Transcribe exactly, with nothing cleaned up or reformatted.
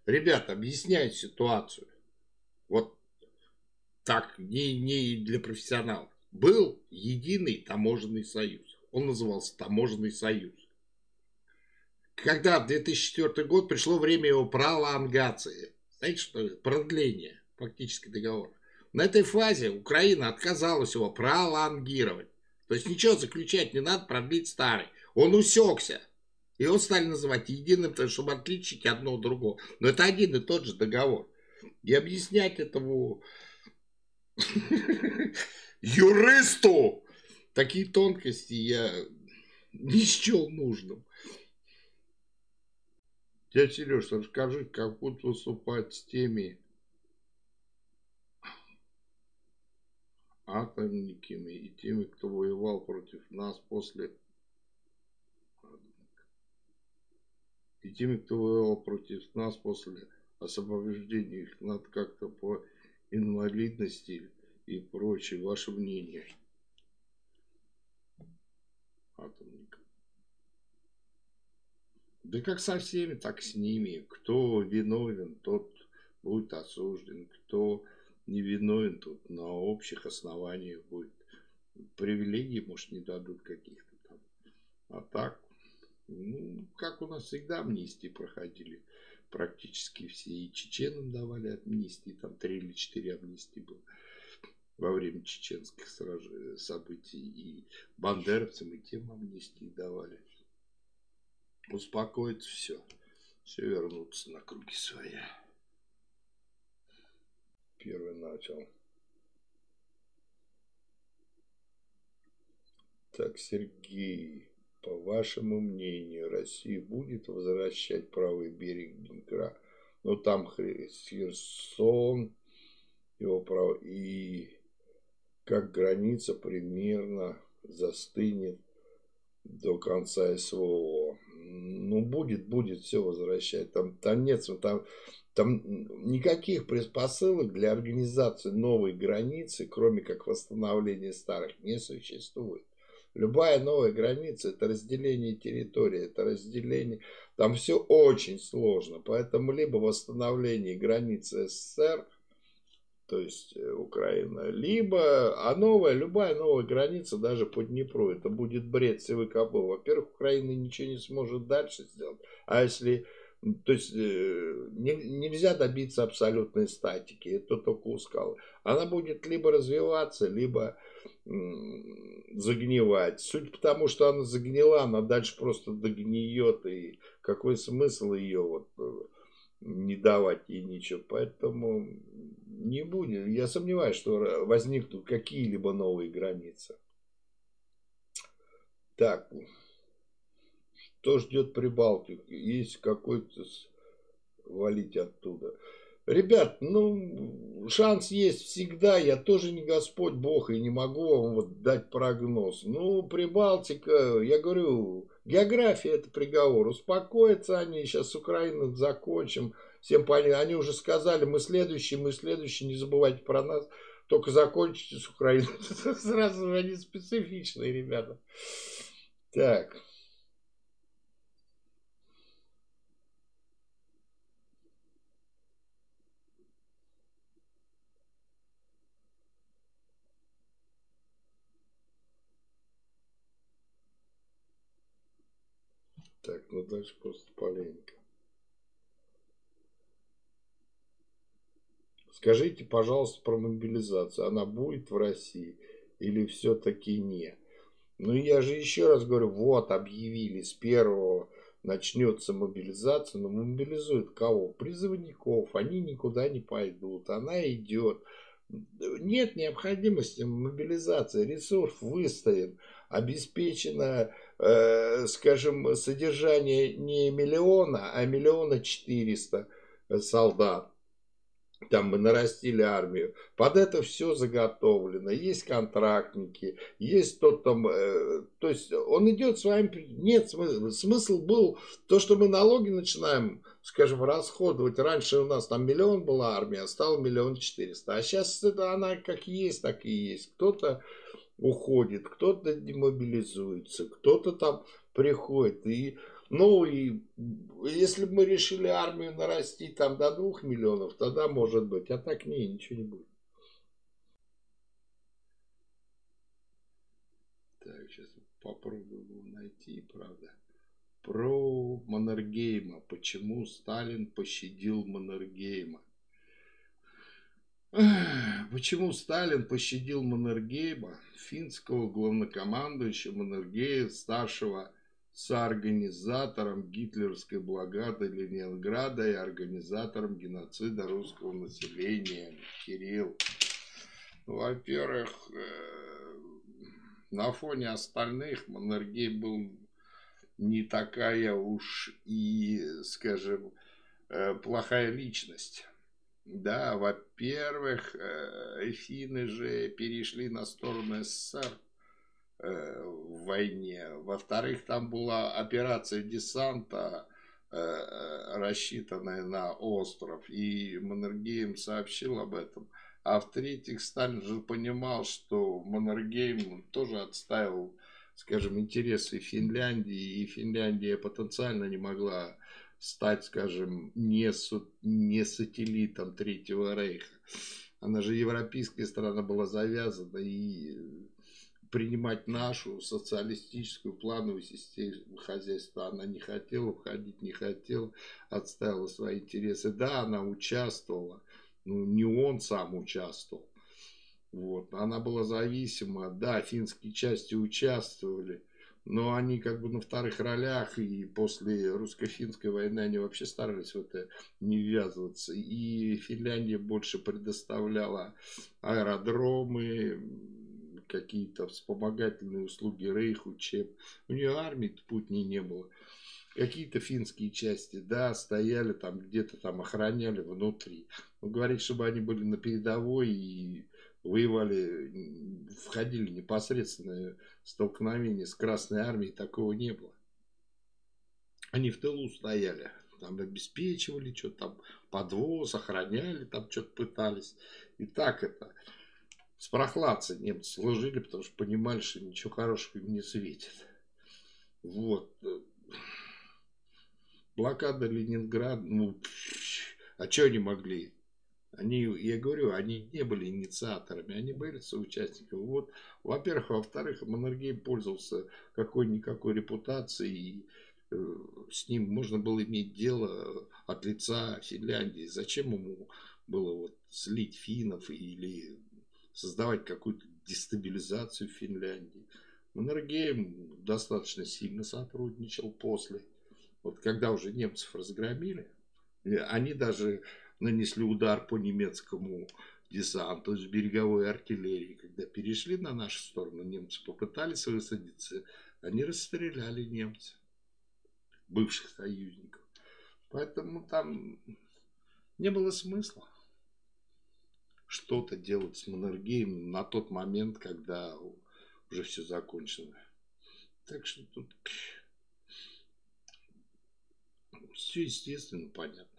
Ребята, объясняют ситуацию. Вот так, не, не для профессионалов. Был единый таможенный союз. Он назывался Таможенный союз. Когда в две тысячи четвёртый год пришло время его пролонгации, знаете, что это? Продление фактически договора. На этой фазе Украина отказалась его пролонгировать. То есть ничего заключать не надо, продлить старый. Он усекся. Его стали называть единым, чтобы отличить одно от другого. Но это один и тот же договор. И объяснять этому юристу такие тонкости я не счел нужным. Дядя Сереж, расскажи, как будут выступать с теми атомниками и теми, кто воевал против нас после... И теми, кто воевал против нас после освобождения, их надо как-то по инвалидности и прочее. Ваше мнение? Атомников. Да как со всеми, так с ними. Кто виновен, тот будет осужден. Кто не виновен, тот на общих основаниях будет. Привилегии, может, не дадут каких-то там. А так, ну, как у нас всегда амнистии проходили. Практически все. И чеченам давали амнистии. Там три или четыре амнистии было во время чеченских событий. И бандеровцам и тем амнистии давали. Успокоится все. Все вернутся на круги своя. Первый начал. Так, Сергей, по вашему мнению, Россия будет возвращать правый берег Днепра? Ну, там Херсон, его право, и как граница примерно застынет до конца СВО. Ну, будет, будет все возвращать. Там, там нет, там, там никаких предпосылок для организации новой границы, кроме как восстановления старых, не существует. Любая новая граница – это разделение территории, это разделение... Там все очень сложно, поэтому либо восстановление границы СССР, то есть Украина, либо, а новая, любая новая граница, даже по Днепру, это будет бред сивой кобылы. Во-первых, Украина ничего не сможет дальше сделать, а если, то есть не, нельзя добиться абсолютной статики, это только у скалы. Она будет либо развиваться, либо загнивать. Суть потому, что она загнила, она дальше просто догниет, и какой смысл ее вот не давать ей ничего, поэтому не будет. Я сомневаюсь, что возникнут какие-либо новые границы. Так, что ждет Прибалтику? Есть какой-то валить оттуда. Ребят, ну, шанс есть всегда. Я тоже не Господь Бог и не могу вам вот дать прогноз. Ну, Прибалтика, я говорю, география это приговор. Успокоятся они, сейчас с Украиной закончим. Всем понятно. Они уже сказали, мы следующие, мы следующие, не забывайте про нас. Только закончите с Украиной. Сразу они специфичные, ребята. Так. Так, ну дальше просто полемика. Скажите, пожалуйста, про мобилизацию. Она будет в России или все-таки нет? Ну, я же еще раз говорю, вот объявили с первого начнется мобилизация, но мобилизуют кого? Призывников, они никуда не пойдут, она идет. Нет необходимости мобилизации, ресурс выставлен, обеспечено, э, скажем, содержание не миллиона, а миллиона четыреста солдат. Там мы нарастили армию. Под это все заготовлено. Есть контрактники, есть тот там... Э, то есть он идет с вами... Нет, смысл, смысл был то, что мы налоги начинаем, скажем, расходовать. Раньше у нас там миллион была армия, а стало миллион четыреста. А сейчас это она как есть, так и есть. Кто-то уходит, кто-то демобилизуется, кто-то там приходит. И Ну и если бы мы решили армию нарастить там до двух миллионов, тогда может быть. А так не, ничего не будет. Так, сейчас попробую его найти, правда. Про Маннергейма. Почему Сталин пощадил Маннергейма? Почему Сталин пощадил Маннергейма, финского главнокомандующего Маннергейма, старшего соорганизатором гитлеровской блокады Ленинграда и организатором геноцида русского населения? Кирилл. Во-первых, э, на фоне остальных Маннергейм был не такая уж и, скажем, э, плохая личность. Да, во-первых, э, финны же перешли на сторону СССР э, в войне. Во-вторых, там была операция десанта, э, э, рассчитанная на остров, и Маннергейм сообщил об этом. А в-третьих, Сталин же понимал, что Маннергейм тоже отстаивал, скажем, интересы Финляндии, и Финляндия потенциально не могла стать, скажем, не, су- не сателлитом Третьего Рейха. Она же европейская страна была завязана, и принимать нашу социалистическую плановую систему хозяйства она не хотела, входить не хотела, отставила свои интересы. Да, она участвовала, ну не он сам участвовал. Вот. Она была зависима, да, финские части участвовали, но они как бы на вторых ролях, и после русско-финской войны они вообще старались в это не ввязываться. И Финляндия больше предоставляла аэродромы, какие-то вспомогательные услуги Рейху, чем у нее армии путней не было. Какие-то финские части, да, стояли там, где-то там охраняли внутри. Но говорить, чтобы они были на передовой и воевали, входили непосредственно в столкновение с Красной Армией, такого не было. Они в тылу стояли, там обеспечивали что-то, там подвоз, охраняли, там что-то пытались. И так это, с прохладцей немцы служили, потому что понимали, что ничего хорошего им не светит. Вот. Блокада Ленинграда, ну, а что они могли? Они, я говорю, они не были инициаторами, они были соучастниками. Вот, во-первых, во-вторых, Маннергейм пользовался какой-никакой репутацией, и э, с ним можно было иметь дело от лица Финляндии. Зачем ему было вот слить финнов или создавать какую-то дестабилизацию в Финляндии? Маннергейм достаточно сильно сотрудничал после. Вот когда уже немцев разгромили, они даже нанесли удар по немецкому десанту с береговой артиллерии. Когда перешли на нашу сторону, немцы попытались высадиться, они расстреляли немцев, бывших союзников. Поэтому там не было смысла что-то делать с Маннергеймом на тот момент, когда уже все закончено. Так что тут все естественно, понятно.